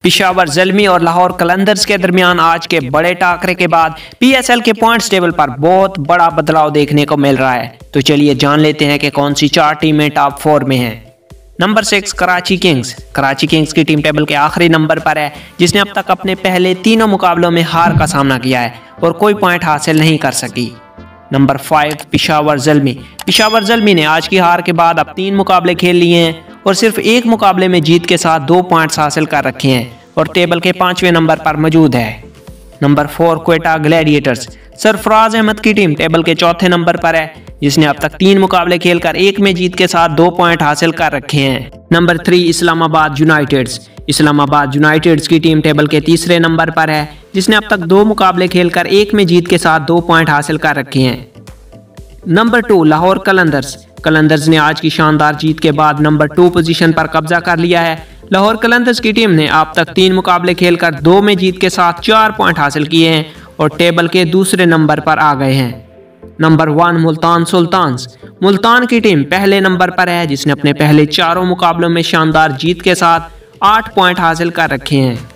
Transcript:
पेशावर ज़ल्मी और लाहौर कलंदर्स के दरमियान आज के बड़े टाकरे के बाद पीएसएल के पॉइंट्स टेबल पर बहुत बड़ा बदलाव देखने को मिल रहा है। तो चलिए जान लेते हैं कि कौन सी 4 टीमें टॉप 4 में हैं। Number 6 Karachi Kings. Karachi Kings की टीम टेबल के आखिरी नंबर पर है, जिसने अब तक अपने पहले तीनों मुकाबलों में हार का सामना किया है और कोई पॉइंट हासिल नहीं कर सकी। नंबर 5 पेशावर ज़ल्मी। पेशावर ज़ल्मी ने आज की हार के बाद अब 3 मुकाबले खेल लिए हैं और सिर्फ एक मुकाबले में जीत के साथ 2 पॉइंट्स हासिल कर रखे हैं और टेबल के 5वें नंबर पर मौजूद है। Number 4 Quetta Gladiators. सरफराज अहमद की टीम टेबल के 4थे नंबर पर है, जिसने अब तक 3 मुकाबले खेलकर 1 में जीत के साथ 2 पॉइंट हासिल कर रखे हैं। Number 3 Islamabad Uniteds. Islamabad Uniteds की टीम टेबल के 3रे नंबर पर है, जिसने अब तक 2 मुकाबले खेलकर 1 में जीत के साथ 2 पॉइंट हासिल कर रखे हैं। नंबर 2 लाहौर कलंदर्स। कलंदर्स ने आज की शानदार जीत के बाद नंबर 2 पोजीशन पर कब्जा कर लिया है। लाहौर कलंदर्स की टीम ने अब तक 3 मुकाबले खेलकर 2 में जीत के साथ 4 पॉइंट हासिल किए हैं और टेबल के दूसरे नंबर पर आ गए हैं। Number 1 Multan sultans. मुल्तान की टीम पहले नंबर पर है, जिसने अपने पहले 4 मुकाबलों में शानदार जीत के साथ 8 पॉइंट हासिल कर रखे हैं।